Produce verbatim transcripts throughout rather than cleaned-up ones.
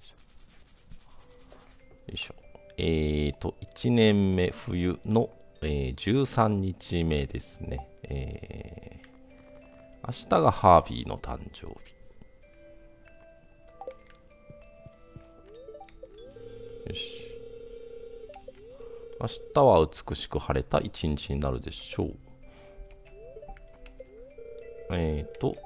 いしょ。えーと、いちねんめ冬の、えー、じゅうさんにちめですね。えー、明日がハービーの誕生日。よし。明日は美しく晴れた一日になるでしょう。えーと、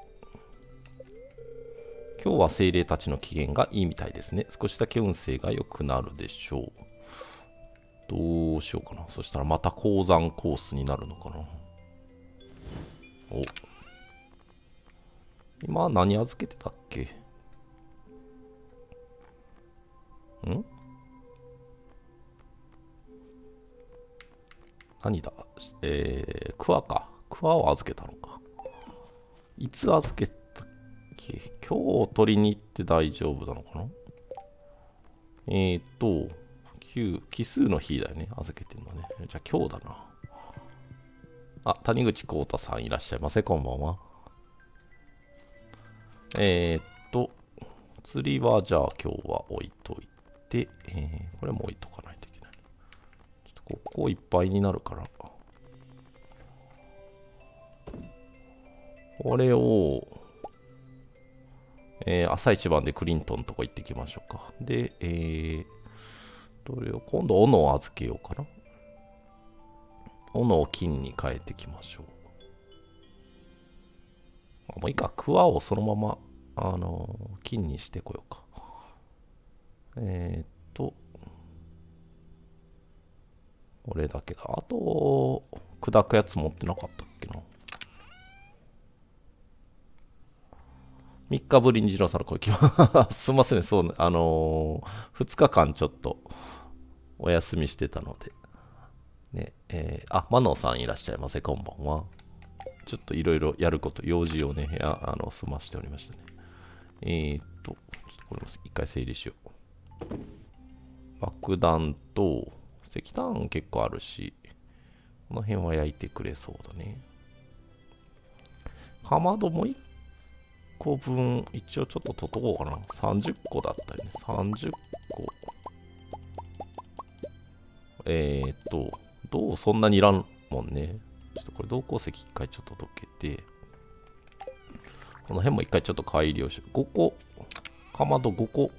今日は精霊たちの機嫌がいいみたいですね。少しだけ運勢が良くなるでしょう。どうしようかな。そしたらまた鉱山コースになるのかな。お。今何預けてたっけ？ん？何だ？えー、クワか。クワを預けたのか。いつ預けたっけ？今日取りに行って大丈夫なのかな？えーと、きゅう、奇数の日だよね。預けてるのね。じゃあ今日だな。あ、谷口浩太さんいらっしゃいませ。こんばんは。えーっと、釣りはじゃあ今日は置いといて、えー、これも置いとかないといけない。ちょっとここいっぱいになるから。これを、えー、朝一番でクリントンのとこ行ってきましょうか。で、えー、どれを今度、斧を預けようかな。斧を金に変えてきましょう。あ、もういいか、クワをそのまま、あのー、金にしてこようか。えー、っと、これだけだ。あと、砕くやつ持ってなかったっけな。みっかぶりに二郎さんの声聞きます。すみません、そうね、あのー、ふつかかんちょっとお休みしてたので。ね、えー、あ、マノさんいらっしゃいませ、こんばんは。ちょっといろいろやること、用事をね、やあの済ましておりましたね。えーっと、ちょっとこれも一回整理しよう。爆弾と、石炭結構あるし、この辺は焼いてくれそうだね。かまどもいっこぶん、一応ちょっと取っとこうかな。さんじゅっこだったりね。さんじゅっこ。えーっと、銅そんなにいらんもんね。ちょっとこれ銅鉱石一回ちょっと溶けて、この辺も一回ちょっと改良しよう。ごこ。かまどごこ。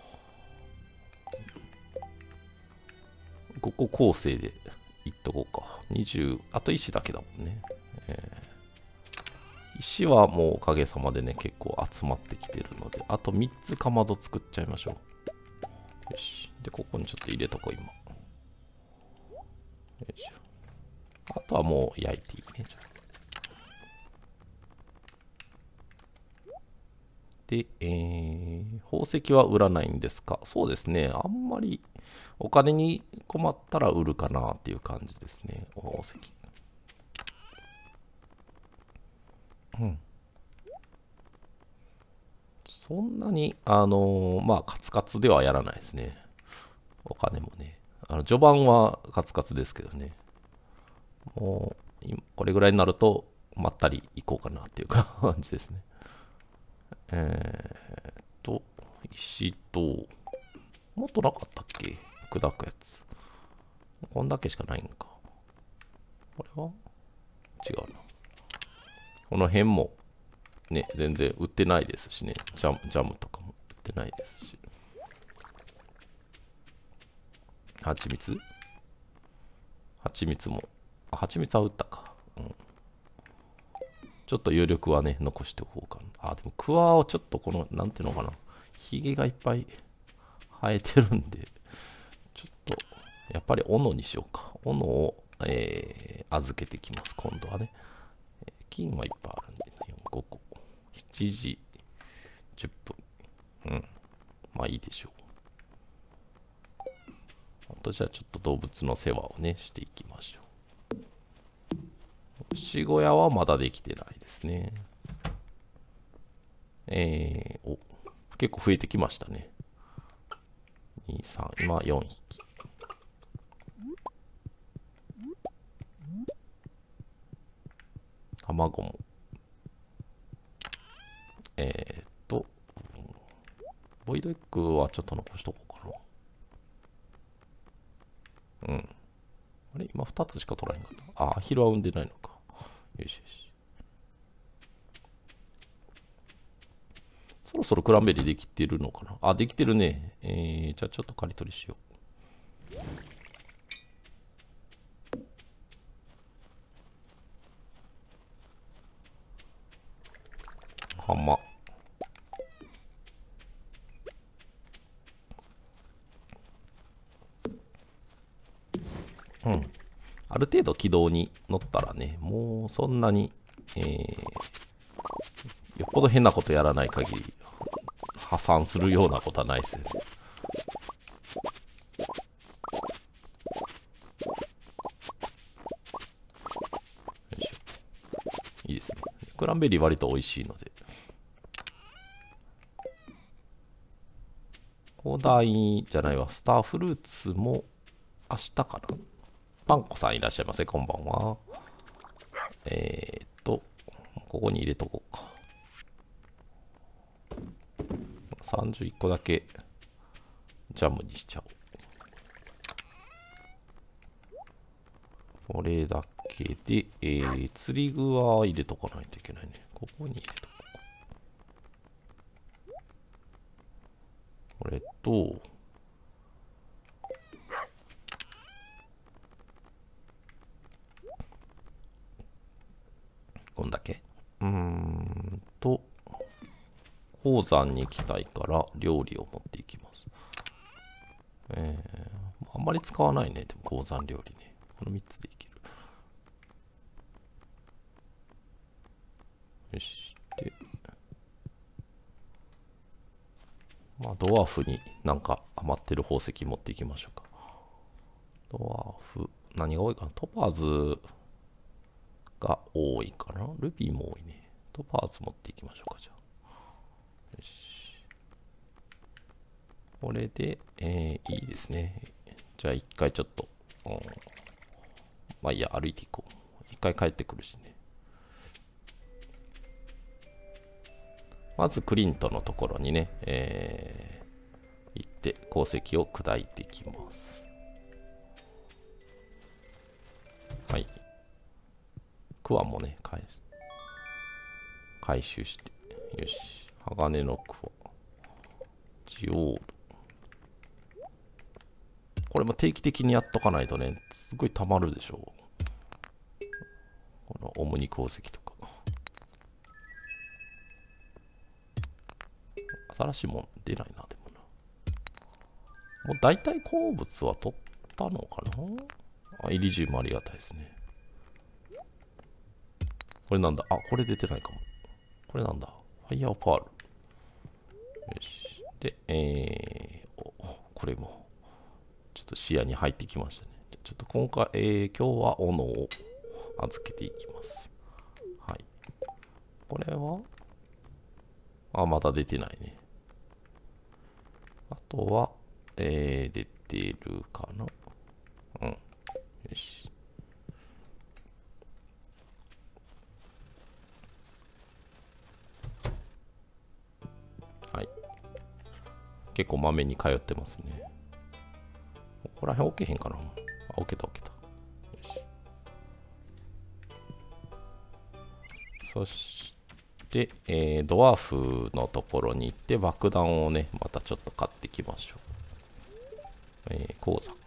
ごこ構成でいっとこうか。にじゅう、あと石だけだもんね。えー、石はもうおかげさまでね、結構集まってきてるので、あとみっつかまど作っちゃいましょう。よし。で、ここにちょっと入れとこう、今。よいしょ。あとはもう焼いていいね、じゃあ。で、えー、宝石は売らないんですか？そうですね。あんまりお金に困ったら売るかなっていう感じですね。宝石。うん。そんなに、あのーまあ、カツカツではやらないですね。お金もね。あの序盤はカツカツですけどね。もう、今これぐらいになると、まったりいこうかなっていう感じですね。えーっと、石と、もっとなかったっけ？砕くやつ。こんだけしかないんか。これは違うな。この辺もね、全然売ってないですしね。ジャム、ジャムとかも売ってないですし。蜂蜜蜂蜜も。あ、蜂蜜は売ったか。うん。ちょっと余力はね、残しておこうかな。あ、でもクワをちょっとこの、なんていうのかな。ヒゲがいっぱい生えてるんで、ちょっと、やっぱり斧にしようか。斧を、えー、預けてきます、今度はね。金はいっぱいあるんで、ね、ごこ。しちじじゅっぷん。うん。まあいいでしょう。あとじゃあちょっと動物の世話をね、していきましょう。牛小屋はまだできてないですね。えー、お、結構増えてきましたね。に、さん、今よんひき。卵も。えーっと、 ボイドエッグはちょっと残しとこうかな。うん。あれ今ふたつしか取らへんかった。あ、アヒルは産んでないのか。よしよし。そろそろクランベリーできてるのかな。あ、できてるね。えー、じゃあちょっと刈り取りしよう。浜。うん。ある程度軌道に乗ったらね、もうそんなに、えー、よっぽど変なことやらない限り、破産するようなことはないですよね。よいしょ。いいですね。クランベリー割と美味しいので。広大じゃないわ、スターフルーツも明日かな。パンコさんいらっしゃいませ、こんばんは。えー、っと、ここに入れとこうか。さんじゅういっこだけジャムにしちゃおう。これだけで、えー、釣り具は入れとかないといけないね。ここに入れとこう。これと、こんだけ。うーんと、鉱山に行きたいから料理を持っていきます。えー、あんまり使わないね、でも鉱山料理ね。このみっつでいける。よし。で、まあ、ドワーフになんか余ってる宝石持っていきましょうか。ドワーフ、何が多いかな。トパーズが多いかな。ルビーも多いね。トパーズ持っていきましょうか、じゃあ。よし。これで、えー、いいですね。じゃあ一回ちょっと、うん、まあいいや、歩いていこう。一回帰ってくるしね。まずクリントのところにね、えー、行って鉱石を砕いていきます。はい。クワもね、回回収して。よし。鋼のクワ。ジオード。これも定期的にやっとかないとね、すごい溜まるでしょう。このオムニ鉱石とか。新しいもん出ないな、でもな。もう大体鉱物は取ったのかな。あ、イリジウムありがたいですね。これなんだ。あ、これ出てないかも。これなんだ。ファイヤーパール。よし。で、えー、お、これも、ちょっと視野に入ってきましたね。ちょっと今回、えー、今日は斧を預けていきます。はい。これはあ、まだ出てないね。あとは、えー、出てるかな。うん。よし。はい。結構まめに通ってますね。ここら辺置けへんかな。あ、置けた置けた。よし。そして、えー、ドワーフのところに行って爆弾をね、またちょっと買ってきましょう。えー、鉱山。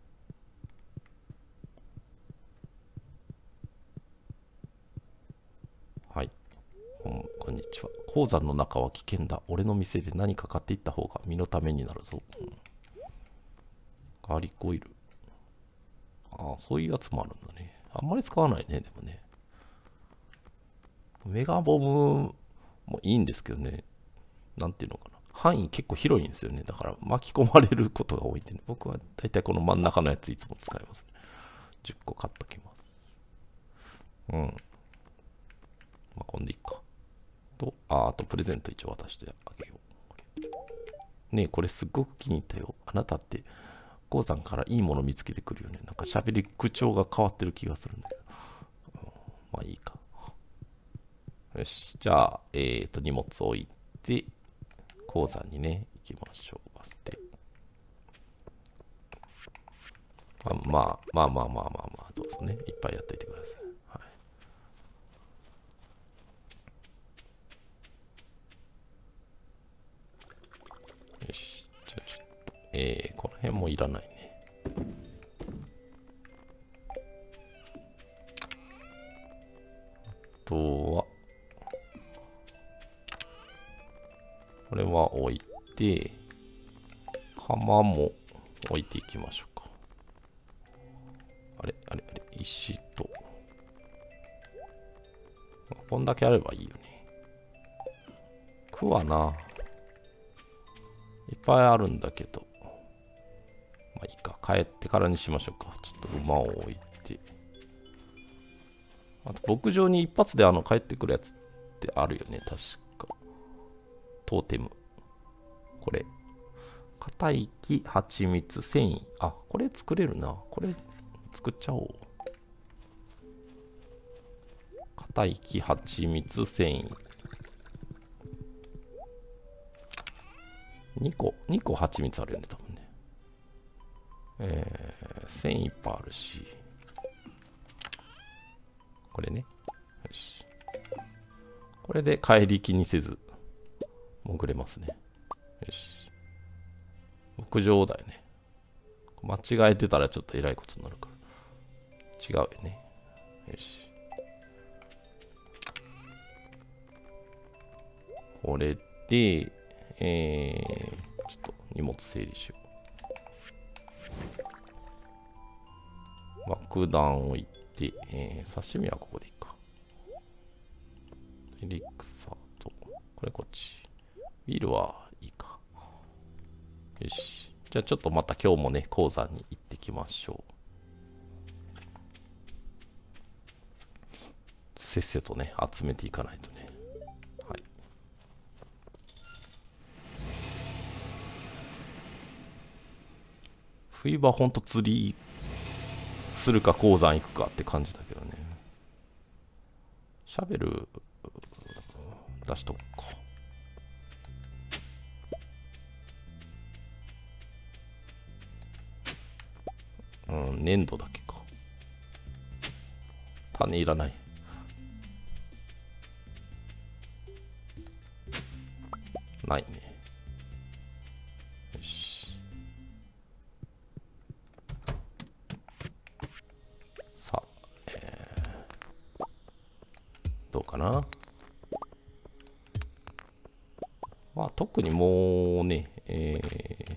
はい。こん、こんにちは。鉱山の中は危険だ。俺の店で何か買っていった方が身のためになるぞ。うん、ガーリックオイル。ああ、そういうやつもあるんだね。あんまり使わないね、でもね。メガボムもいいんですけどね。なんていうのかな。範囲結構広いんですよね。だから巻き込まれることが多いんでね。僕はだいたいこの真ん中のやついつも使いますね。じゅっこ買っときます。うん。まあ、こんでいっか。と、あ、あとプレゼント一応渡してあげよう。ねえ、これすっごく気に入ったよ。あなたって、鉱山からいいもの見つけてくるよね。なんか喋り口調が変わってる気がするんだけど。うん、まあいいか。よし。じゃあ、えっと、荷物置いて、鉱山にね、 きましょう。バス停。あまあまあまあまあまあまあ、どうぞね。いっぱいやっといてください。はい。よし。じゃあちょっと、えー、この辺もいらないね。あとは、これは置いて、釜も置いていきましょうか。あれあれあれ、石と。こんだけあればいいよね。区はな、いっぱいあるんだけど。まあいいか。帰ってからにしましょうか。ちょっと馬を置いて。あと牧場に一発であの帰ってくるやつってあるよね。確か。トーテム。これ。硬い木、蜂蜜、繊維。あ、これ作れるな。これ作っちゃおう。硬い木、蜂蜜、繊維。にこ、にこ蜂蜜あるよね、多分ね。えー、繊維いっぱいあるし。これね。よし。これで帰り気にせず、潜れますね。よし。牧場だよね。間違えてたらちょっとえらいことになるから。違うよね。よし。これで、えー、ちょっと荷物整理しよう。爆弾置いて、えー、刺身はここでいいか。エリクサーと、これこっち。ビールはいいか。よし。じゃあちょっとまた今日もね、鉱山に行ってきましょう。せっせとね、集めていかないとね。はい。冬場ほんと釣りするか鉱山行くかって感じだけどね。シャベル出しとくか。うん、粘土だけか。種いらない。ないね。よし。さあ、えー、どうかな。まあ、特にもうね、えー、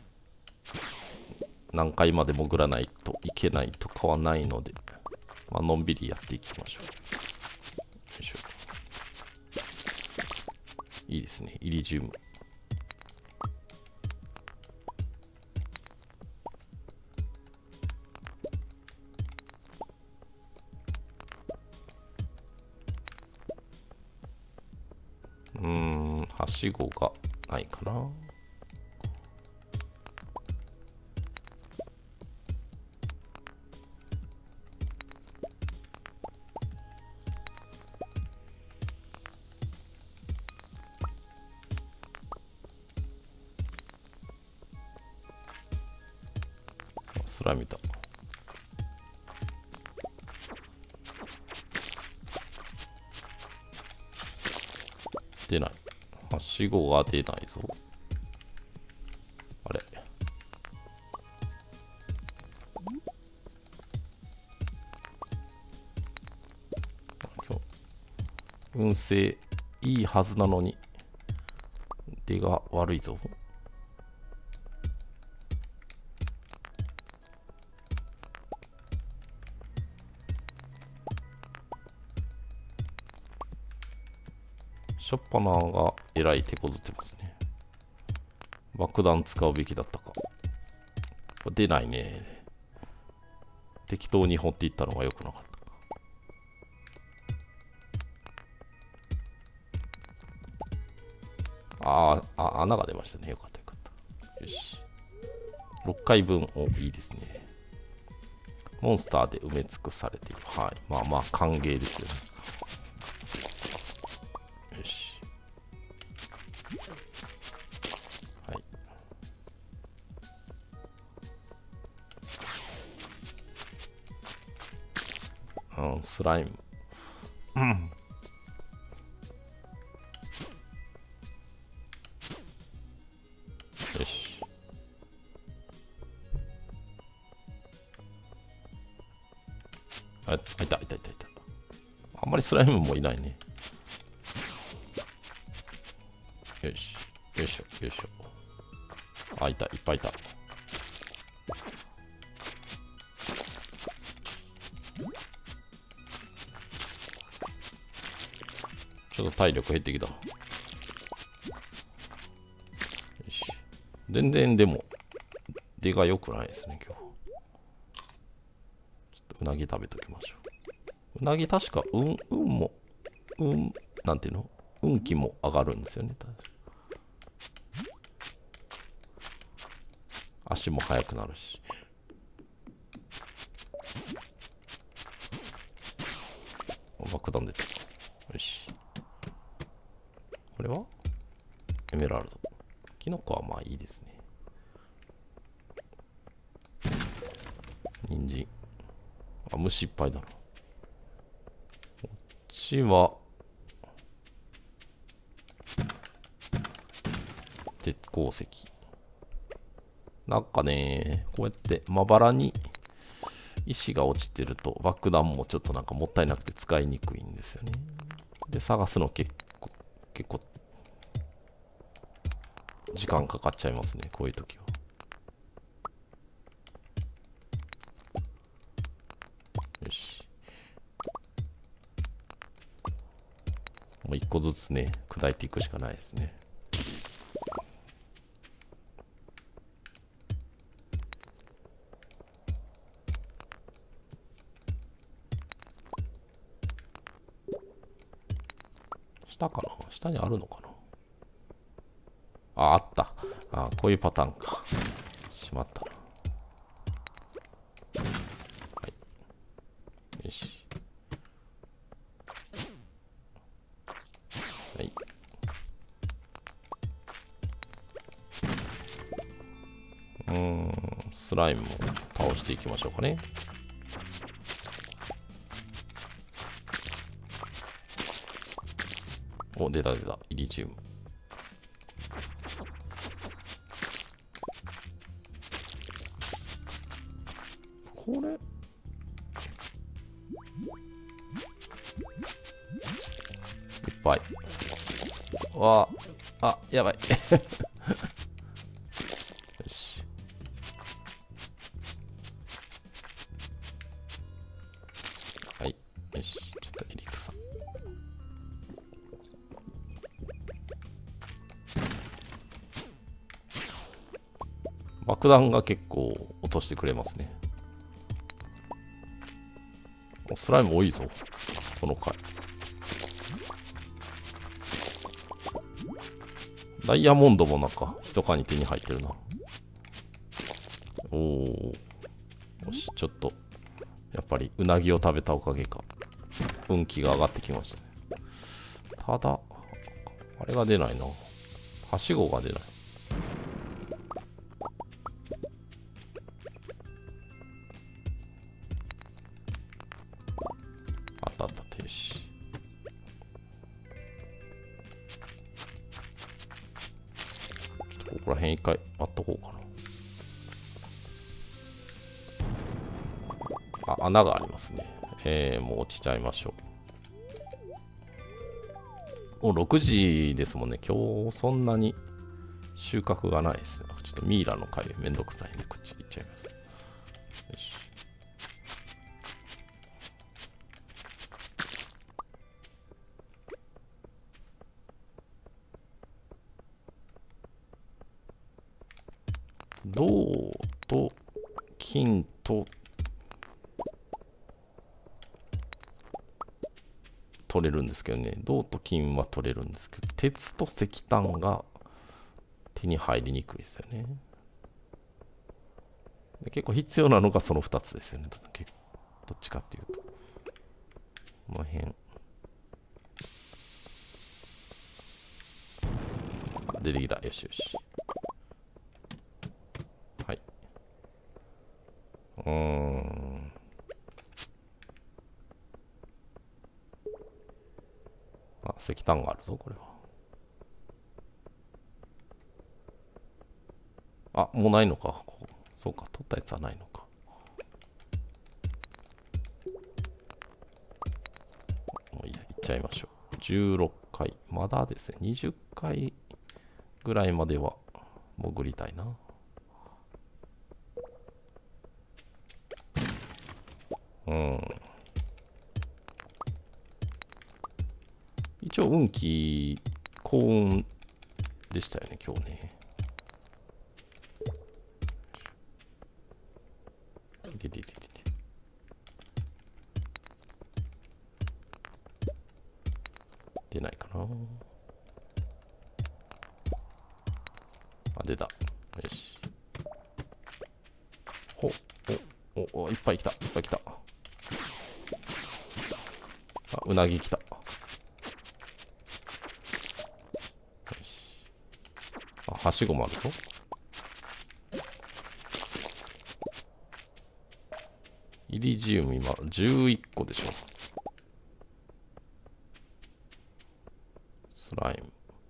何回まで潜らないといけないとかはないので、まあのんびりやっていきましょう。よいしょ。いいですね、イリジウム。うーん、はしごがないかな。スラミだ。出ない。はしごが出ないぞ。あれ。今日、運勢いいはずなのに、出が悪いぞ。しょっぱながえらい手こずってますね。爆弾使うべきだったか。出ないね。適当に掘っていったのが良くなかった。ああ、穴が出ましたね。よかったよかった。よし。ろっかいぶん、お、いいですね。モンスターで埋め尽くされている。はい。まあまあ、歓迎ですよね。よし。はい。 ん、スライム。うん。よし。あ、いたいたいたいた。あんまりスライムもいないね。よし。よいしょ、よいしょ。あ、いた、いっぱいいた。ちょっと体力減ってきた。よし。全然でも、出が良くないですね、今日。ちょっとうなぎ食べときましょう。うなぎ確か、うん、うんも、うん、なんていうの運気も上がるんですよね。足も速くなるし。爆弾出てる。よし。これはエメラルド。キノコはまあいいですね。人参。あ、虫いっぱいだな。こっちは、鉄鉱石。なんかね、こうやってまばらに石が落ちてると爆弾もちょっとなんかもったいなくて使いにくいんですよね。で、探すの結構、結構、時間かかっちゃいますね、こういう時は。よし。もう一個ずつね、砕いていくしかないですね。下かな下にあるのかなあ、あった。あ、こういうパターンか。しまったな。はい。よし。はい。うーん、スライムを倒していきましょうかね。お、出た出た。イリジウム。これいっぱい。わあ、あ、やばい。よし。はい。よし。ちょっとエリクサ。爆弾が結構落としてくれますね。スライム多いぞ、この回。ダイヤモンドもなんか、密かに手に入ってるな。おお。よし、ちょっと、やっぱりうなぎを食べたおかげか、運気が上がってきましたね。ただ、あれが出ないな。はしごが出ない。あったあった、停止。ここら辺一回待っとこうかな。あ、穴がありますね。えー、もう落ちちゃいましょう。もうろくじですもんね。今日そんなに収穫がないですね。ちょっとミイラの回めんどくさいんで、こっち行っちゃいます。よし。銅と金と取れるんですけどね。銅と金は取れるんですけど、鉄と石炭が手に入りにくいですよね。で結構必要なのがそのふたつですよね。どっちかっていうと。この辺。出てきた。よしよし。はい。うーん。 タンがあるぞこれは。あ、もうないのか。ここそうか、取ったやつはないのか。もういいや、いっちゃいましょう。じゅうろっかい。まだですね、にじゅっかいぐらいまでは潜りたいな。うん。一応運気、幸運でしたよね、今日ね。いててててて。出ないかな。あ、出た。よし。ほ、お、お、お、いっぱい来た。いっぱい来た。あ、うなぎ来た。あ、はしごもあるぞ。イリジウム今じゅういっこでしょ。スライム。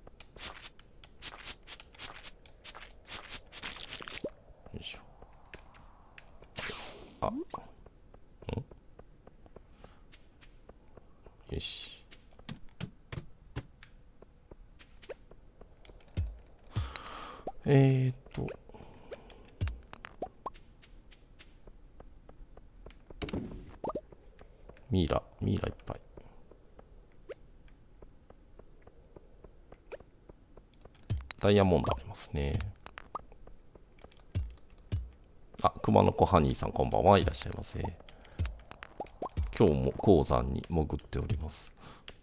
よいしょ。あ、ん？よし。えーっと。ミイラ、ミイラいっぱい。ダイヤモンドありますね。あ、熊の子ハニーさんこんばんはいらっしゃいませ。今日も鉱山に潜っております。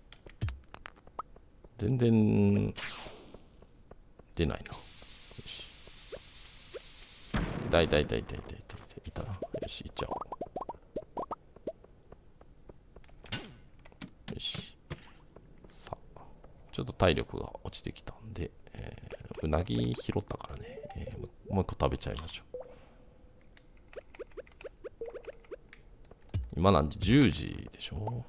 全然出ないな。よし。だいだいだいだいだいだいいたな。よし、行っちゃおう。よし。さあ、ちょっと体力が落ちてきたんで、えー、うなぎ拾ったからね、えー、もう一個食べちゃいましょう。今なんでじゅうじでしょ。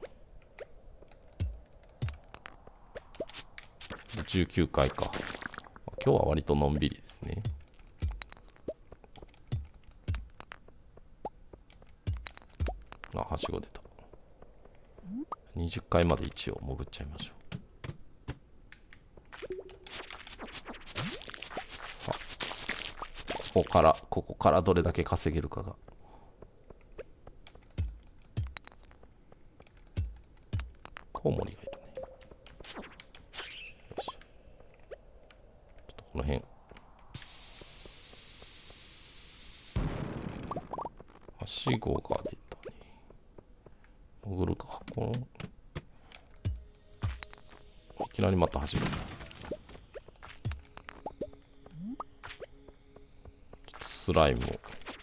じゅうきゅうかいか。今日は割とのんびりですね。あ、はしご出た。にじゅっかいまで一応潜っちゃいましょう。さあ、ここから、ここからどれだけ稼げるかが。コウモリがいるね。よし。ちょっとこの辺。はしごが出たね。潜るか。このいきなりまた始めた。ちょっとスライムを。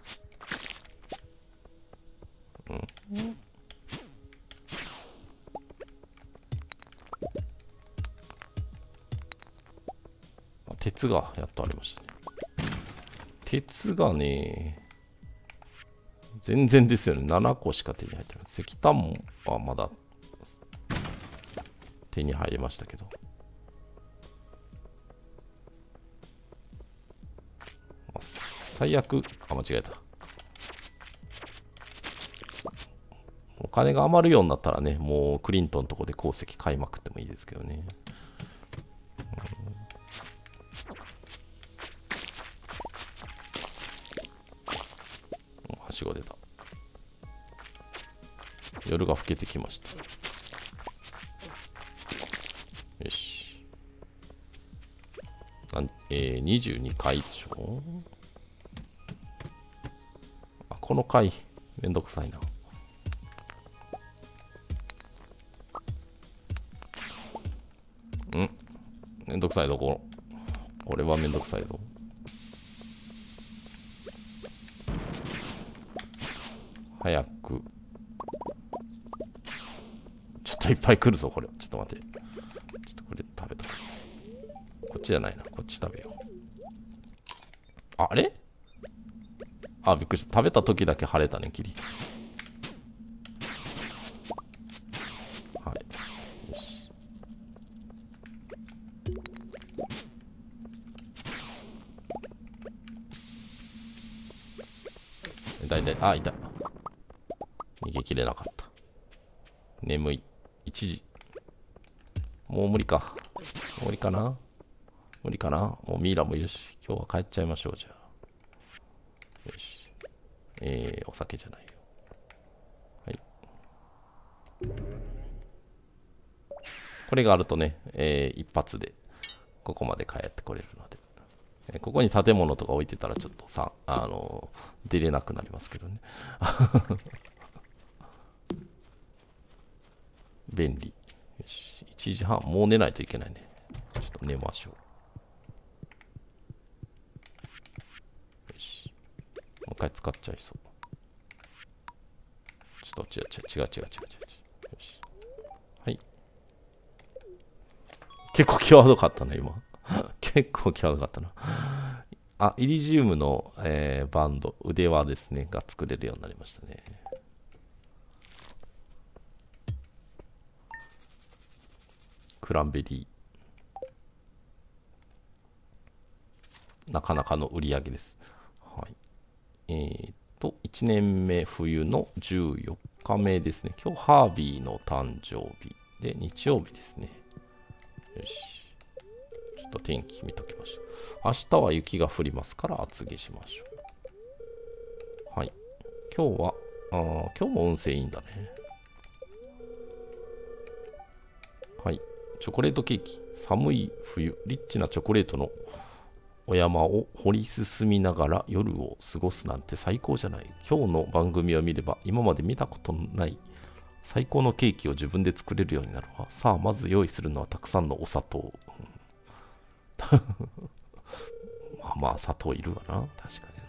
うん。あ、鉄がやっとありましたね。鉄がね、全然ですよね。ななこしか手に入ってない。石炭はまだ手に入りましたけど。まあ、最悪、あ、間違えた。お金が余るようになったらね、もうクリントンのとこで鉱石買いまくってもいいですけどね。うん、はしご出た。夜が更けてきました。よし。なん、えー、にじゅうにかいでしょ。あ、この回、めんどくさいな。んめんどくさいぞ、この。これはめんどくさいぞ。早く。ちょっといっぱい来るぞ、これ。ちょっと待って。ちょっとこれ食べた。こっちじゃないな。こっち食べよう。あ、あれあ、びっくりした。食べた時だけ晴れたね、霧。はい。よし。 痛い痛い。あ、痛い。逃げきれなかった。眠い。いちじ。もう無理か。無理かな無理かな。もうミイラもいるし、今日は帰っちゃいましょう、じゃあ。よし。えー、お酒じゃないよ。はい。これがあるとね、えー、一発でここまで帰ってこれるので、えー、ここに建物とか置いてたらちょっとさ、あのー、出れなくなりますけどね。便利。よし、いちじはん、もう寝ないといけないね。ちょっと寝ましょう。よし。もう一回使っちゃいそう。ちょっと違う違う違う違う違う違う違う。よし。はい。結構際どかったね、今。結構際どかったな。あ、イリジウムの、えー、バンド、腕輪ですね、が作れるようになりましたね。クランベリー。なかなかの売り上げです。はい。えー、っと、いちねんめ冬のじゅうよっかめですね。今日、ハービーの誕生日で、日曜日ですね。よし。ちょっと天気見ときましょう。明日は雪が降りますから厚着しましょう。はい。今日は、あ今日も運勢いいんだね。はい。チョコレートケーキ。寒い冬、リッチなチョコレートのお山を掘り進みながら夜を過ごすなんて最高じゃない。今日の番組を見れば今まで見たことのない最高のケーキを自分で作れるようになるわ。さあ、まず用意するのはたくさんのお砂糖。まあまあ、砂糖いるわな。確かに。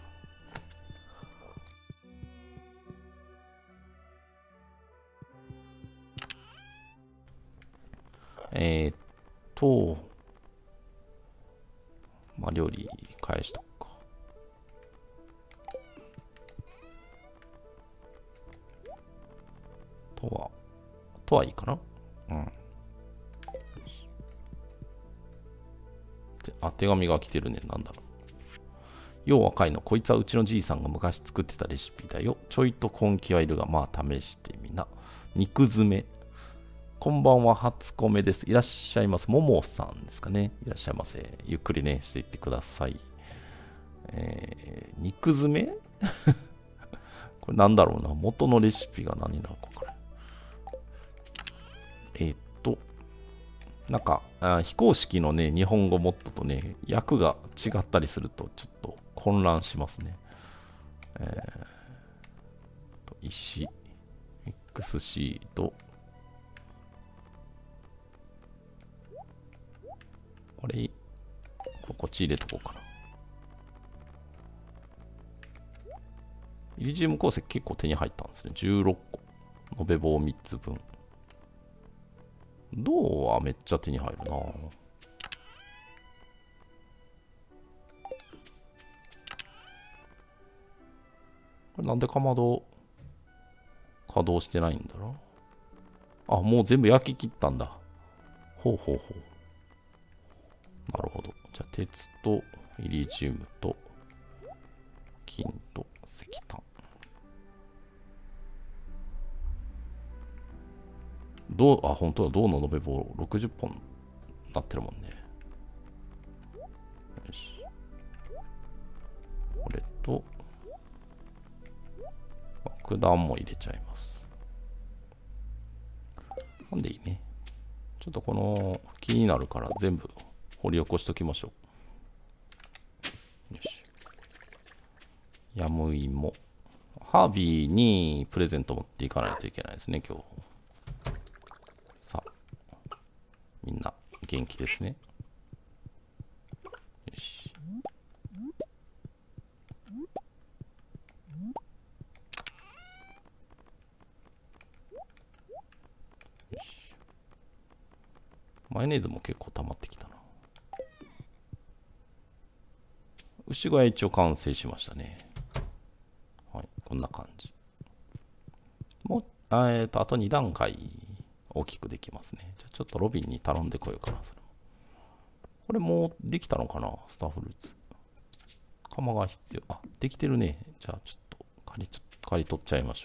えー、っと、まあ、料理返しとくか。とは、とはいいかな。うん。あ、手紙が来てるね。なんだろう。よう若いの。こいつはうちのじいさんが昔作ってたレシピだよ。ちょいと根気はいるが、まあ試してみな。肉詰め。こんばんは、初コメです。いらっしゃいませ。ももさんですかね。いらっしゃいませ。ゆっくりね、していってください。えー、肉詰めこれなんだろうな。元のレシピが何なのかこれ。えー、っと、なんかあ、非公式のね、日本語モッドとね、訳が違ったりすると、ちょっと混乱しますね。えー、石、エックスシード、これ、こっち入れとこうかな。イリジウム鉱石結構手に入ったんですね。じゅうろっこ。延べ棒みっつぶん。銅はめっちゃ手に入るな。これなんでかまど稼働してないんだろう。あ、もう全部焼き切ったんだ。ほうほうほう。なるほど。じゃあ、鉄とイリジウムと金と石炭。銅、あ、本当だ。銅の延べ棒ろくじゅっぽんなってるもんね。よし。これと、爆弾も入れちゃいます。なんでいいね。ちょっとこの気になるから全部掘り起こしときましょう。よし。ヤムイモ。ハービーにプレゼント持っていかないといけないですね、今日。さあ、みんな元気ですね。よし。よし。マヨネーズも結構溜まってきたな。牛小屋一応完成しましたね。はい、こんな感じ。もう、あえっと、あとにだんかい大きくできますね。じゃあちょっとロビンに頼んでこようかな。それこれもうできたのかなスターフルーツ。釜が必要。あ、できてるね。じゃあちょっと仮ちょ仮取っちゃいましょ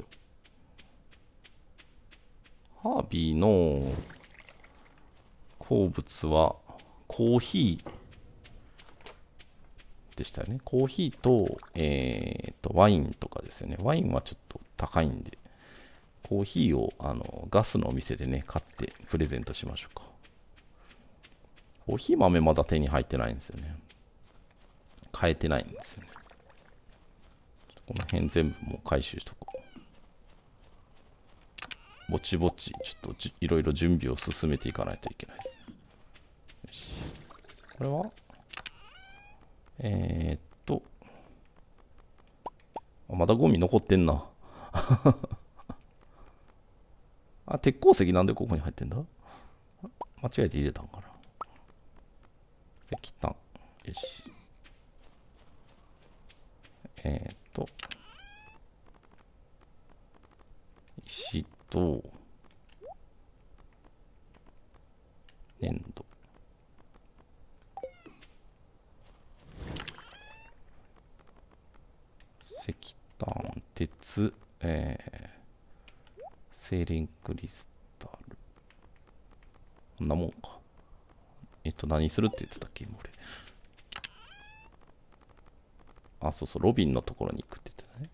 う。ハービーの好物はコーヒーでしたよね。コーヒーと、えー、とワインとかですよね。ワインはちょっと高いんで、コーヒーをあのガスのお店でね、買ってプレゼントしましょうか。コーヒー豆まだ手に入ってないんですよね。買えてないんですよね。この辺全部もう回収しとこう。ぼちぼち、ちょっとじいろいろ準備を進めていかないといけないですね。よし。これはえー、っと。あ、まだゴミ残ってんな。あ、鉄鉱石なんでここに入ってんだ？間違えて入れたんかな。石炭。よし。えー、っと。石と、粘土。石炭、鉄、えー、セーリンクリスタル。こんなもんか。えっと、何するって言ってたっけ、今俺。あ、そうそう、ロビンのところに行くって言ってたね。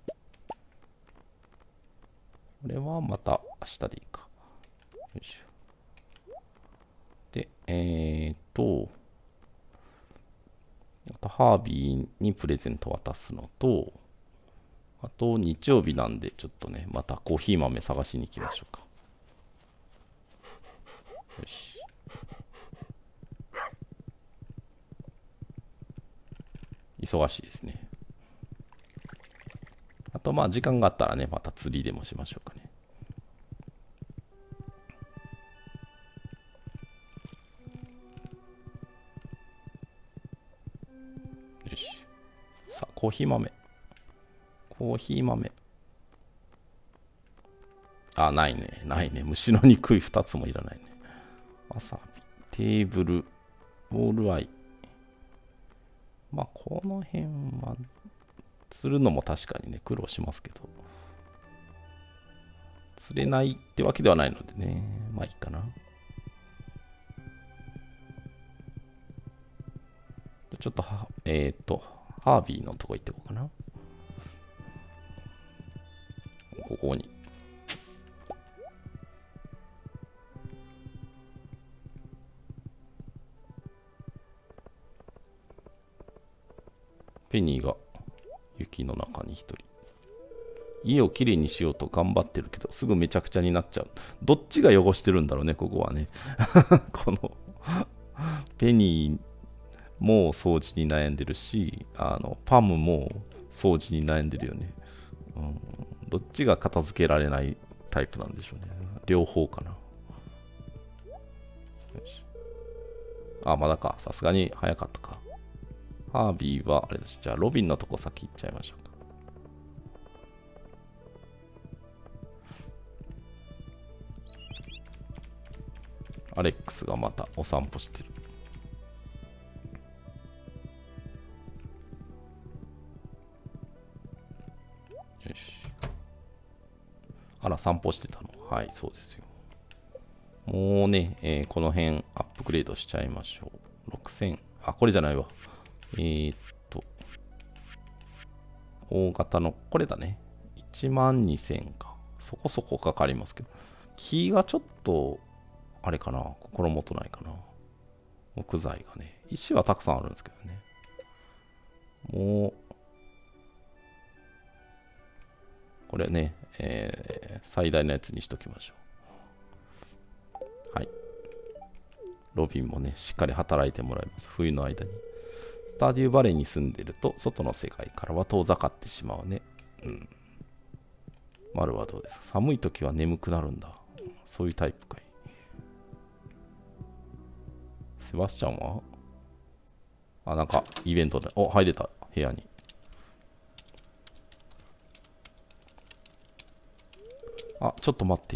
これはまた明日でいいか。よいしょ。で、えーっと、あとハービーにプレゼント渡すのと、あと日曜日なんで、ちょっとね、またコーヒー豆探しに行きましょうか。よし。忙しいですね。あと、まあ、時間があったらね、また釣りでもしましょうかね。よし。さあ、コーヒー豆。コーヒー豆。あ、ないね。ないね。虫の憎いふたつもいらないね。わさび。テーブル。オールアイ。まあ、この辺は、釣るのも確かにね、苦労しますけど。釣れないってわけではないのでね。まあいいかな。ちょっとは、えっと、ハービーのとこ行ってこうかな。ここに。ペニーが雪の中に一人。家をきれいにしようと頑張ってるけど、すぐめちゃくちゃになっちゃう。どっちが汚してるんだろうね、ここはね。このペニーも掃除に悩んでるし、あのパムも掃除に悩んでるよね、うん。どっちが片付けられないタイプなんでしょうね。両方かな。よし。あ、まだか。さすがに早かったか。ハービーはあれだし、じゃあロビンのとこ先行っちゃいましょうか。アレックスがまたお散歩してる。よし。あら、散歩してたの。はい、そうですよ。もうね、えー、この辺アップグレードしちゃいましょう。ろくせん。あ、これじゃないわ。えー、っと、大型の、これだね。いちまんにせんか。そこそこかかりますけど。木がちょっと、あれかな。心もとないかな。木材がね。石はたくさんあるんですけどね。もう、これね、えー、最大のやつにしときましょう。はい。ロビンもね、しっかり働いてもらいます。冬の間に。スターデューバレーに住んでると、外の世界からは遠ざかってしまうね。うん。丸はどうですか？寒い時は眠くなるんだ。そういうタイプかい。セバスチャンはあ、なんか、イベントで。お、入れた。部屋に。あ、ちょっと待って。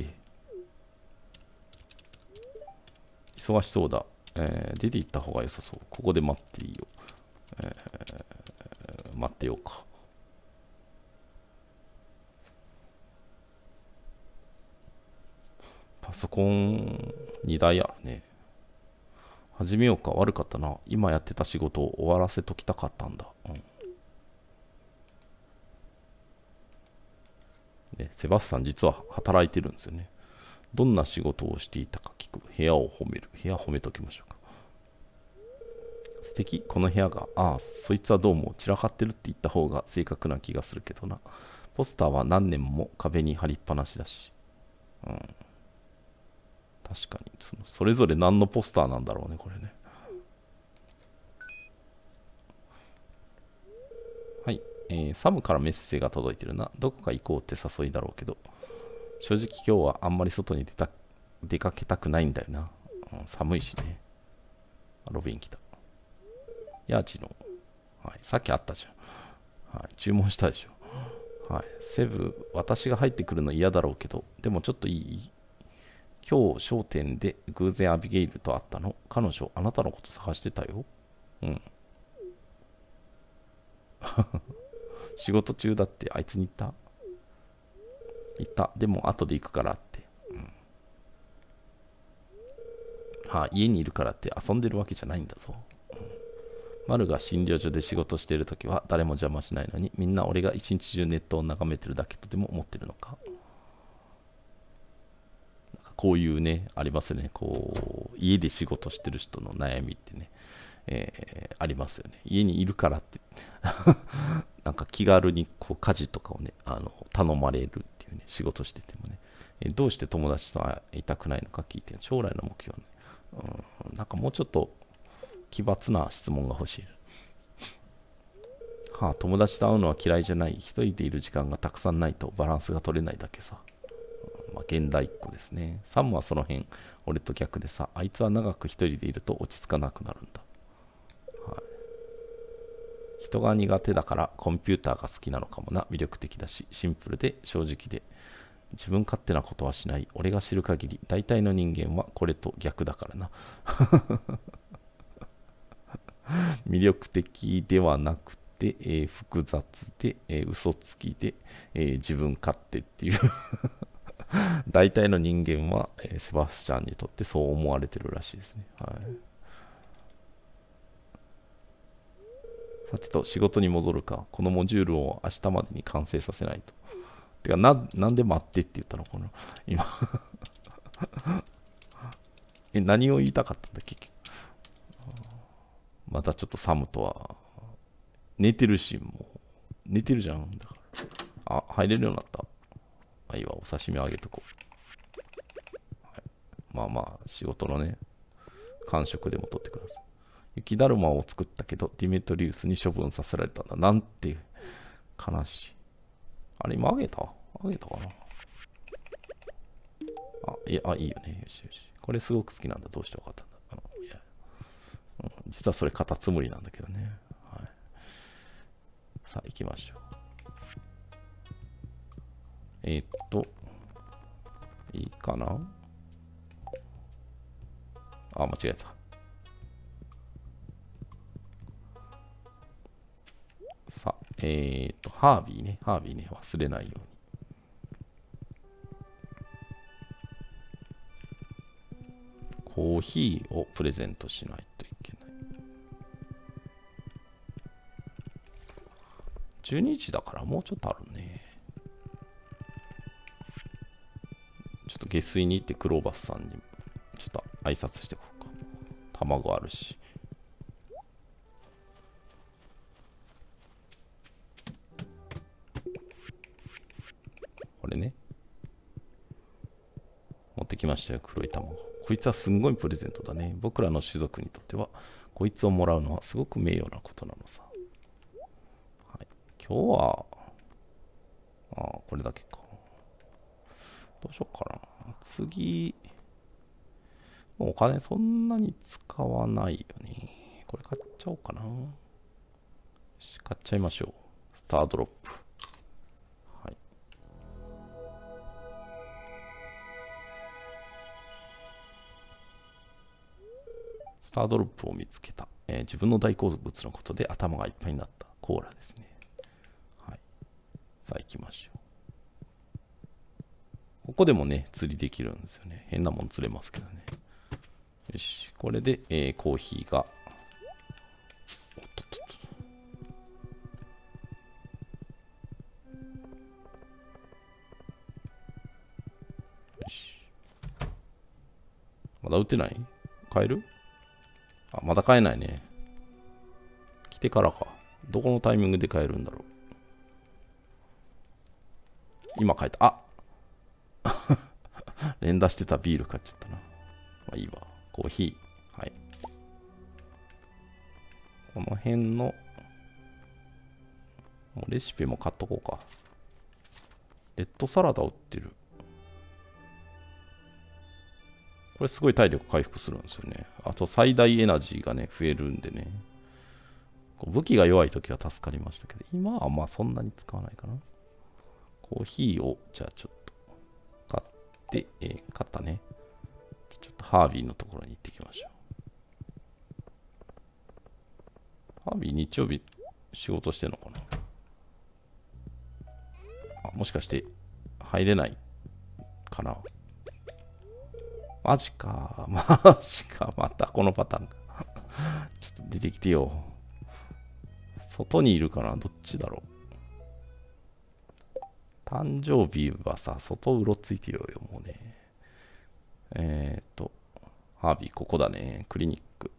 忙しそうだ。えー、出て行った方が良さそう。ここで待っていいよ。えー、待ってようか。 ソコンにだいあるね。始めようか。悪かったな。今やってた仕事を終わらせときたかったんだ。うんね、セバスさん実は働いてるんですよね。どんな仕事をしていたか聞く。部屋を褒める。部屋褒めときましょうか。素敵。この部屋が。ああ、そいつはどうも散らかってるって言った方が正確な気がするけどな。ポスターは何年も壁に貼りっぱなしだし。うん。確かにその。それぞれ何のポスターなんだろうね、これね。はい。えー、サムからメッセージが届いてるな。どこか行こうって誘いだろうけど。正直今日はあんまり外に出た出かけたくないんだよな。うん、寒いしね。ロビン来た。ヤーチの、はい、さっきあったじゃん。はい、注文したでしょ。はい、セブ、私が入ってくるの嫌だろうけど、でもちょっといい？今日商店で偶然アビゲイルと会ったの。彼女、あなたのこと探してたよ。うん。仕事中だってあいつに言った？言った。でも後で行くからって。うん、はあ、家にいるからって遊んでるわけじゃないんだぞ。マルが診療所で仕事しているときは誰も邪魔しないのに、みんな俺が一日中ネットを眺めてるだけとでも思ってるのか。なんかこういうね、ありますよね。こう、家で仕事してる人の悩みってね、えー、ありますよね。家にいるからって、なんか気軽にこう家事とかをね、あの頼まれるっていうね、仕事しててもね、えー、どうして友達と会いたくないのか聞いて、将来の目標ね、うん、なんかもうちょっと、奇抜な質問が欲しい。はあ、友達と会うのは嫌いじゃない。一人でいる時間がたくさんないとバランスが取れないだけさ。うん、まあ、現代っ子ですね。サムはその辺、俺と逆でさ、あいつは長く一人でいると落ち着かなくなるんだ。はい、人が苦手だからコンピューターが好きなのかもな。魅力的だし、シンプルで正直で。自分勝手なことはしない。俺が知る限り、大体の人間はこれと逆だからな。魅力的ではなくて、えー、複雑で、えー、嘘つきで、えー、自分勝手っていう大体の人間は、えー、セバスチャンにとってそう思われてるらしいですね。はい、さてと仕事に戻るか。このモジュールを明日までに完成させないと。てか な, なんで待ってって言ったのこの今え何を言いたかったんだ結局。またちょっとサムとは寝てるし、もう寝てるじゃん。だからあ、入れるようになった。あ、いいわ、お刺身あげとこう。はい、まあまあ、仕事のね、感触でも取ってください。雪だるまを作ったけど、ディメトリウスに処分させられたんだ。なんて悲しい。あれ、今あげたあげたかな。あ、いや、あ、いいよね。よしよし。これすごく好きなんだ。どうして分かったんだ。あのいや、うん、実はそれカタツムリなんだけどね。はい、さあ、行きましょう。えー、っと、いいかなあ、間違えた。さあ、えー、っと、ハービーね。ハービーね。忘れないように。コーヒーをプレゼントしないといけない。じゅうにじだからもうちょっとあるね。ちょっと下水に行ってクローバスさんにちょっと挨拶してこうか。卵あるし。これね。持ってきましたよ、黒い卵。こいつはすんごいプレゼントだね。僕らの種族にとっては、こいつをもらうのはすごく名誉なことなのさ。はい、今日は、ああ、これだけか。どうしようかな。次、もうお金そんなに使わないよね。これ買っちゃおうかな。よし、買っちゃいましょう。スタードロップ。はい。スタードロップを見つけた。えー、自分の大好物のことで頭がいっぱいになったコーラですね。はい。さあ行きましょう。 ここでもね、釣りできるんですよね。変なもん釣れますけどね。よし。これで、えー、コーヒーが、おっとっとっと。よし。まだ売ってない？買える？あ、まだ買えないね。来てからか。どこのタイミングで買えるんだろう。今買えた。あ連打してたビール買っちゃったな。まあいいわ。コーヒー。はい。この辺の、もうレシピも買っとこうか。レッドサラダ売ってる。これすごい体力回復するんですよね。あと最大エナジーがね、増えるんでね。武器が弱いときは助かりましたけど、今はまあそんなに使わないかな。コーヒーを、じゃあちょっと買って、えー、買ったね。ちょっとハービーのところに行ってきましょう。ハービー日曜日仕事してんのかな？あ、もしかして入れないかな？マジか。マジか。またこのパターン。ちょっと出てきてよ。外にいるかな？どっちだろう。誕生日はさ、外うろついてよよ、もうね。えーっと、ハービー、ここだね。クリニック。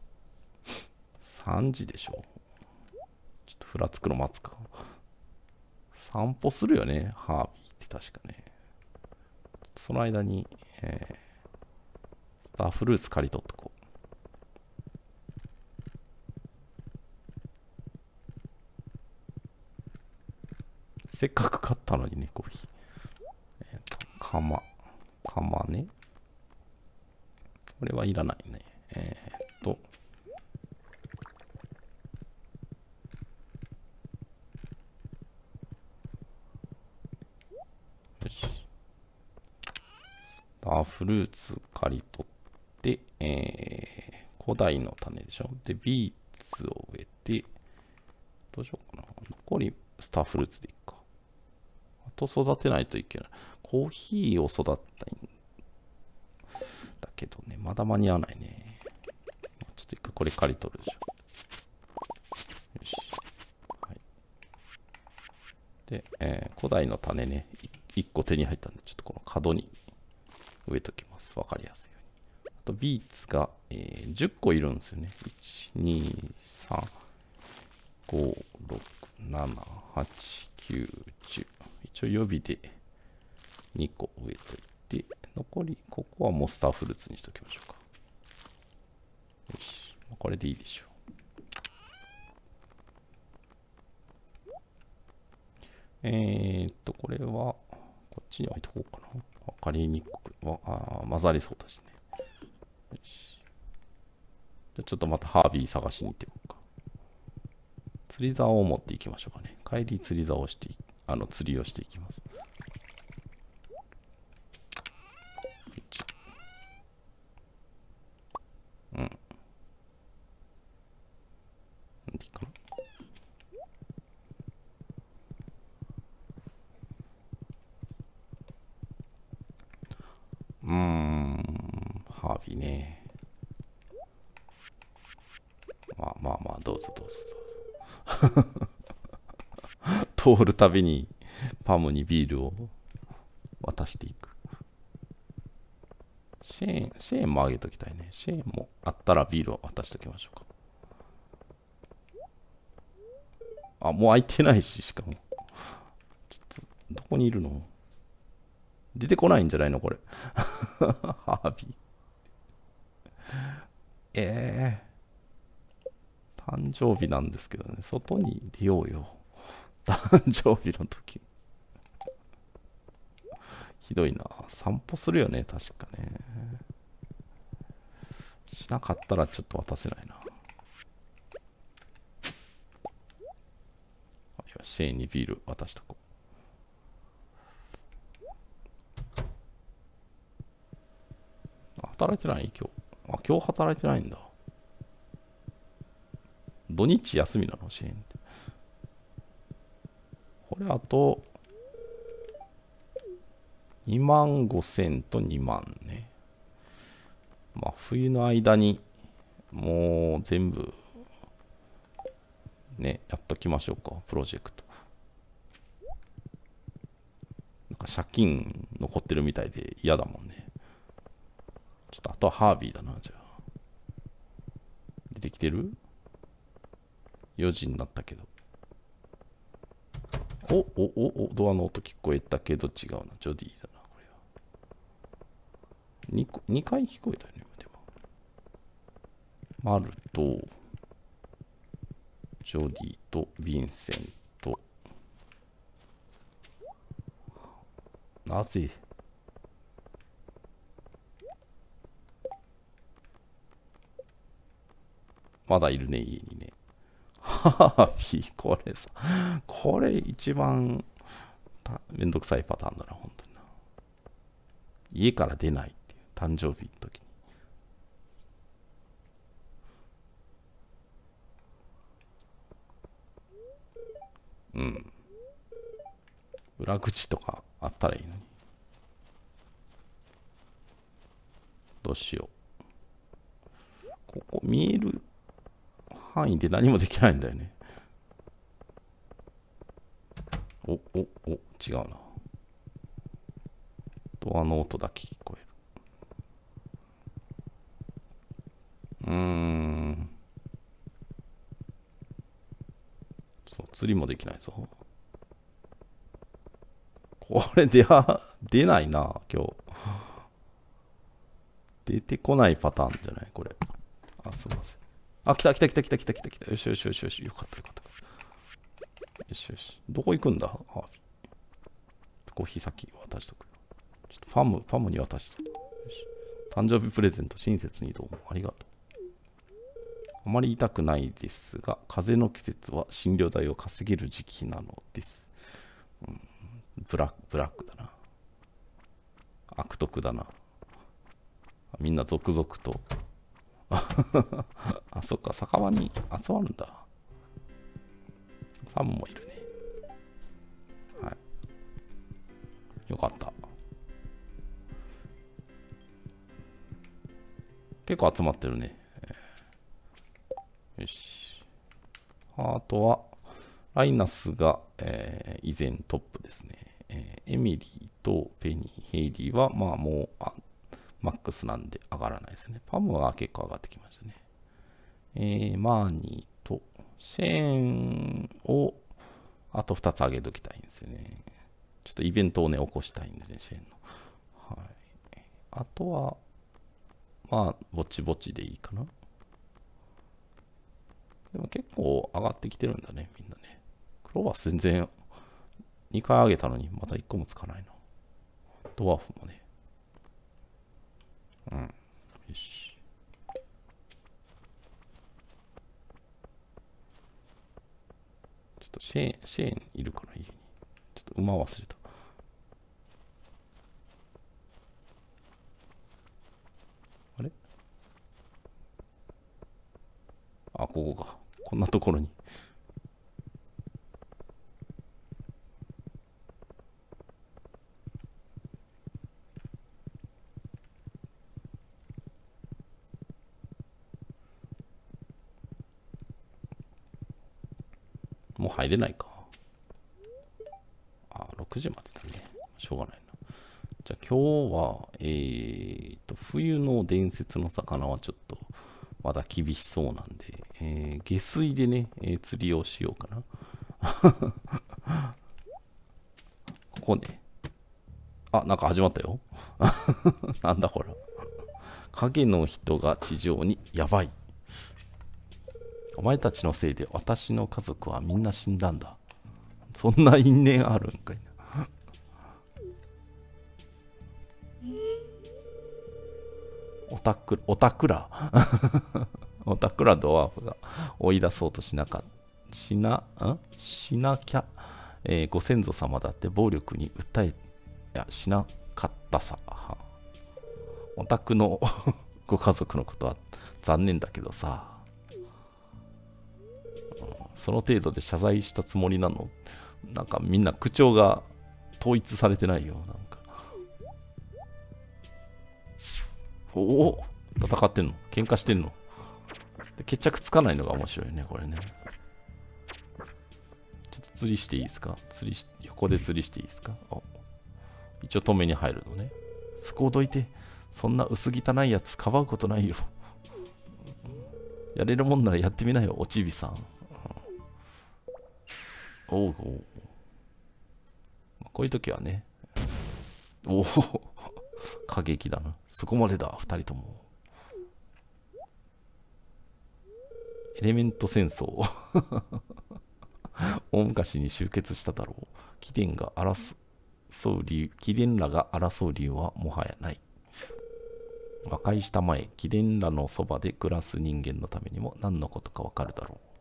さんじでしょ。ちょっとふらつくの待つか。散歩するよね、ハービーって確かね。その間に、えー、スターフルーツ借り取っとこう。せっかく買ったのにね、コーヒー。えっと、釜。釜ね。これはいらないね。えー、っと。よし。スターフルーツ借り取って、えー、古代の種でしょ。で、ビーツを植えて、どうしようかな。残りスターフルーツでいいか。あと育てないといけない。コーヒーを育てたいんだけどね、まだ間に合わないね。ちょっと一回これ借り取るでしょ。よし。はい。で、えー、古代の種ね、いっこ手に入ったんで、ちょっとこの角に植えときます。わかりやすいように。あと、ビーツが、えー、じゅっこいるんですよね。いち、に、さん、ご、ろく、なな、はち、きゅう、じゅう。一応予備でにこ植えといて、残り、ここはモンスターフルーツにしときましょうか。よし。これでいいでしょう。えーっと、これは、こっちに置いとこうかな。わかりにくく、あ混ざりそうだしね。よし。じゃちょっとまたハービー探しに行っていこうか。釣り竿を持っていきましょうかね。帰り釣り竿をして、あの、釣りをしていきます。うん。なんでいいかな。うーん、ハービーね。まあまあまあ、どうぞどうぞどうぞ。通るたびにパムにビールを渡していく。シェーン、シェーンもあげときたいね。シェーンもあったらビールを渡しておきましょうか。あ、もう開いてないし、しかも。ちょっと、どこにいるの？出てこないんじゃないのこれ。ハービー。ええー。誕生日なんですけどね。外に出ようよ。誕生日の時。ひどいな。散歩するよね、確かね。しなかったらちょっと渡せないな。シェーンにビール渡しとこう。働いてない今日。あ、今日働いてないんだ。土日休みなのシェーンって。これあと、 にまんごせんとにまんね。まあ、冬の間にもう全部ね、やっときましょうか、プロジェクト。なんか借金残ってるみたいで嫌だもんね。ちょっとあとはハービーだな、じゃあ。出てきてる ?よ 時になったけど。お、お、お、お、ドアの音聞こえたけど違うな。ジョディだな、これは。に, にかい聞こえたよね、でも。マルと、ジョディと、ヴィンセント。なぜまだいるね、家にね。ハービー、これさ、これ一番めんどくさいパターンだな、本当にな。家から出ないっていう、誕生日の時に。うん。裏口とかあったらいいのに。どうしよう。ここ見える範囲で何もできないんだよね。お、お、お、違うな。ドアの音だけ聞こえる。うーん。そう、釣りもできないぞ。これでは出ないな、今日。出てこないパターンじゃないこれ。あ、すみません。あ、来た来た来た来た来た来た来た。よしよしよしよし。よかったよかった。よしよし。どこ行くんだハービー。コーヒー先渡しとく。ちょっとファム、ファムに渡しとく。よし。誕生日プレゼント、親切にどうもありがとう。あまり言いたくないですが、風邪の季節は診療代を稼げる時期なのです。うん、ブラック、ブラックだな。悪徳だな。みんな続々と。あ、そっか、酒場に集まるんだ。サムもいるね。はい。よかった。結構集まってるね。よし。あとは、ライナスが、えー、依然トップですね。えー、エミリーとペニー、ヘイリーは、まあもう、あマックスなんで上がらないですね。パムは結構上がってきましたね。えー、マーニーとシェーンをあとふたつ上げときたいんですよね。ちょっとイベントをね、起こしたいんでね、シェーンの。はい。あとは、まあ、ぼちぼちでいいかな。でも結構上がってきてるんだね、みんなね。クローバー全然にかい上げたのにまだいっこもつかないな。ドワーフもね。うん。よし。ちょっとシェーン、シェーンいるかな、家に。ちょっと馬忘れた。あれあ、ここか。こんなところに。もう入れないか。あ、ろくじまでだね。しょうがないな。じゃあ今日は、えーと、冬の伝説の魚はちょっとまだ厳しそうなんで、えー、下水でね、えー、釣りをしようかな。ここね。あ、なんか始まったよ。なんだこれ。影の人が地上にやばい。お前たちのせいで私の家族はみんな死んだんだ。そんな因縁あるんかいな。オタク、オタクラオタクラドワーフが追い出そうとしなかった。しな、んしなきゃ、えー、ご先祖様だって暴力に訴え、いや、しなかったさ。オタクのご家族のことは残念だけどさ。その程度で謝罪したつもりなの。なんかみんな口調が統一されてないよ。なんかおお、戦ってんの？喧嘩してんの？で決着つかないのが面白いね、これね。ちょっと釣りしていいですか？釣りし、横で釣りしていいですか？お、一応止めに入るのね。すこうどいて、そんな薄汚いやつかばうことないよ。やれるもんならやってみなよ、おちびさん。おうおう。こういう時はね。おお、過激だな。そこまでだ、二人とも。エレメント戦争。大昔に終結しただろう。貴殿が争う理由、貴殿らが争う理由はもはやない。和解したまえ、貴殿らのそばで暮らす人間のためにも何のことかわかるだろ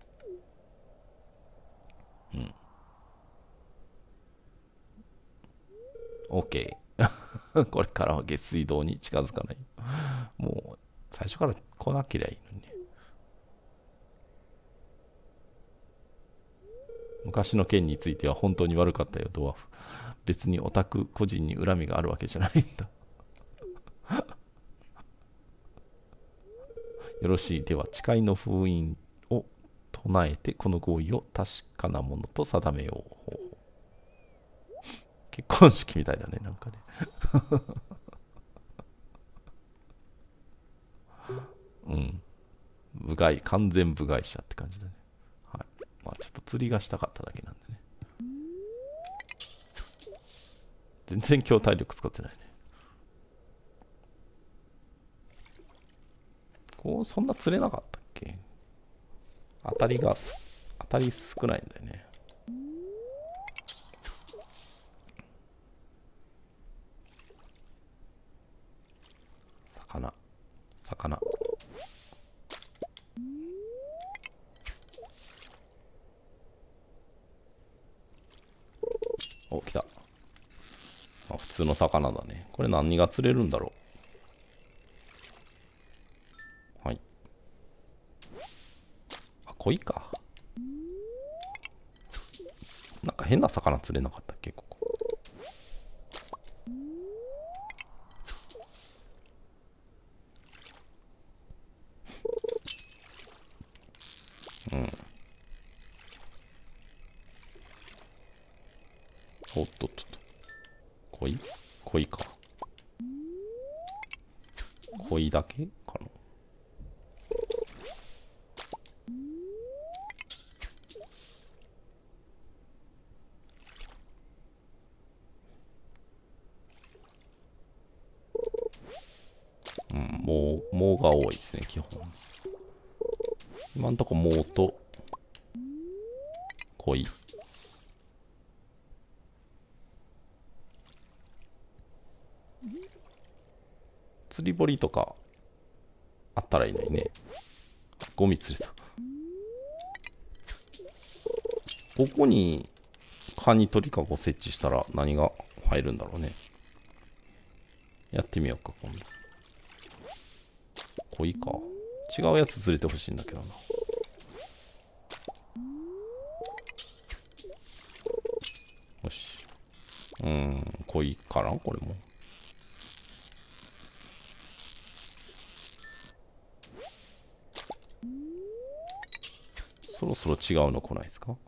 う。うん。OK。これからは下水道に近づかない。もう、最初から来なければいいのにね。昔の件については本当に悪かったよ、ドワーフ。別にオタク個人に恨みがあるわけじゃないんだ。よろしい。では、誓いの封印を唱えて、この合意を確かなものと定めよう。結婚式みたいだね、なんかね。うん。部外、完全部外者って感じだね。はい。まあ、ちょっと釣りがしたかっただけなんでね。全然今日体力使ってないね。こう、そんな釣れなかったっけ？当たりがす、当たり少ないんだよね。魚。魚。お、来た。あ、普通の魚だね。これ何が釣れるんだろう。はい。あ、鯉か。なんか変な魚釣れなかったっけ、ここ。うん。おっとっとっと。鯉？鯉か。鯉だけかな。うん、もう、もうが多いですね、基本。今んとこもうと、鯉。釣り堀とか、あったらいいのにね。ゴミ釣れた。ここに、カニ取りかご設置したら何が入るんだろうね。やってみようか、今度。鯉か。違うやつ釣れてほしいんだけどな。よし。うーん、鯉かなこれも。そろそろ違うの来ないですか？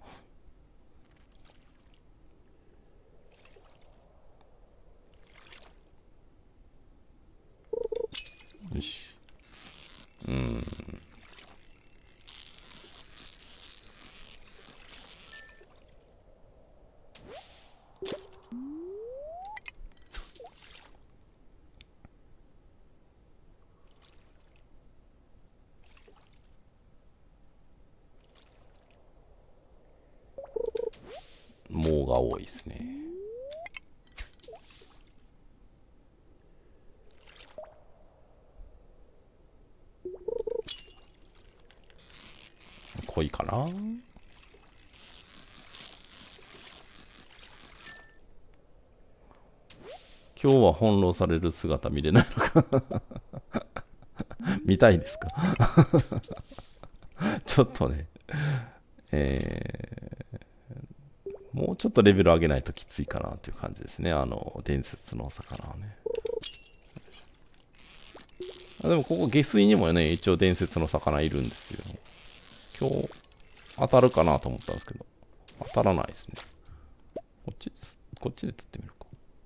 よし。うーん。もうが多いですね。濃いかな。今日は翻弄される姿見れないのか。見たいですか？ちょっとね、えー、もうちょっとレベル上げないときついかなという感じですね。あの、伝説のお魚はね。 あでもここ下水にもね、一応伝説の魚いるんですよ。今日当たるかなと思ったんですけど、当たらないですね。こっちです。こっちで釣ってみるか。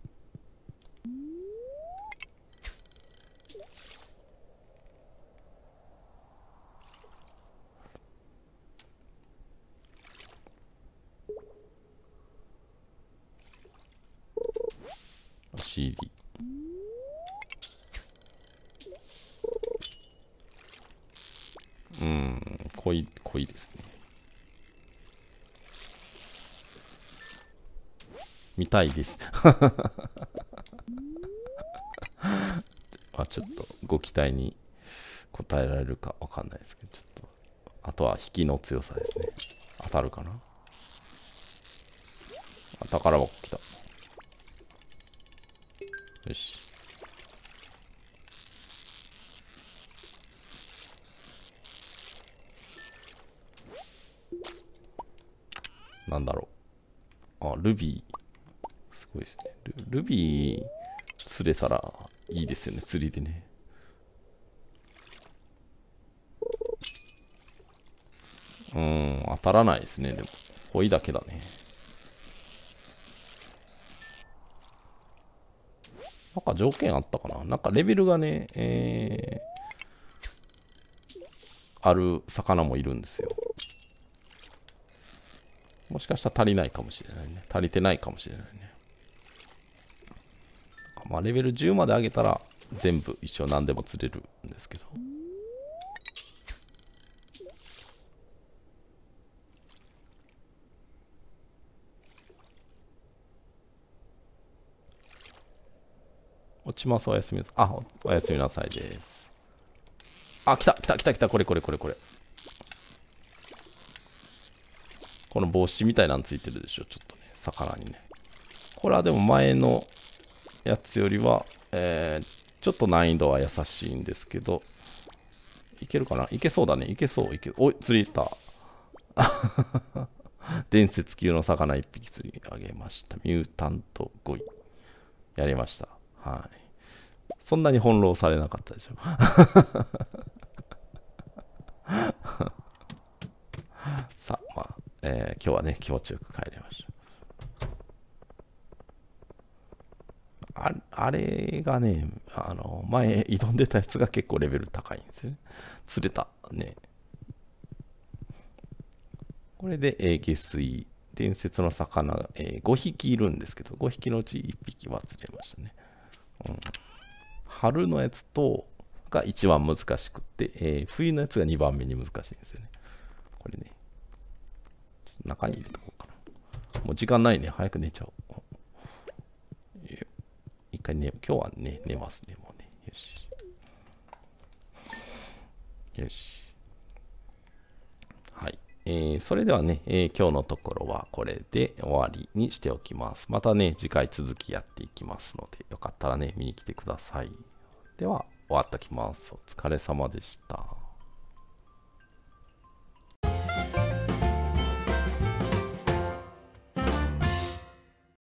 シーディー。うん、濃い、濃いですね。見たいです。まあちょっとご期待に応えられるかわかんないですけど、ちょっと、あとは引きの強さですね。当たるかな。あ、宝箱来た。よし。なんだろう。あ、ルビー。すごいですね。ル、ルビー釣れたらいいですよね、釣りでね。うーん、当たらないですね、でも。ホイだけだね。なんか条件あったかな。なんかレベルがね、えー、ある魚もいるんですよ。もしかしたら足りないかもしれないね。足りてないかもしれないね。まあ、レベルじゅうまで上げたら全部一応何でも釣れるんですけど。落ちます。おやすみなさい。あ、おやすみなさいです。あ、来た来た来た来た。これこれこれこれ。この帽子みたいなのついてるでしょ。ちょっとね、魚にね。これはでも前のやつよりは、えー、ちょっと難易度は優しいんですけど、いけるかな。いけそうだね。いけそう。いけおい、釣れた。伝説級の魚一匹釣り上げました。ミュータントごい。やりました。はい。そんなに翻弄されなかったでしょ。さあ、まあ、えー、今日はね、気持ちよく帰りましょう。あ, あれがね、あの、前挑んでたやつが結構レベル高いんですよね。釣れた。ね。これで、えー、下水、伝説の魚、えー、ごひきいるんですけど、ごひきのうちいっぴきは釣れましたね。うん、春のやつとが一番難しくって、えー、冬のやつがにばんめに難しいんですよね。これね。ちょっと中に入れとこうかな。もう時間ないね。早く寝ちゃおう。一回寝、今日はね、寝ますね。もうね。よし。よし。はい。えー、それではね、えー、今日のところはこれで終わりにしておきます。またね、次回続きやっていきますので、よかったらね、見に来てください。では、終わっときます。お疲れ様でした。